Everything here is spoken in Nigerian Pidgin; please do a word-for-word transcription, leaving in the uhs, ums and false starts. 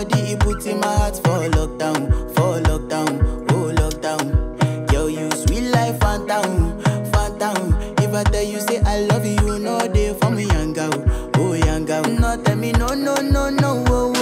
body, it puts in my heart for lockdown, for lockdown, oh lockdown. Girl, you sweet life, phantom, phantom. If I tell you say I love you, you know they for me, young girl, oh young girl. No tell me no, no, no, no, oh.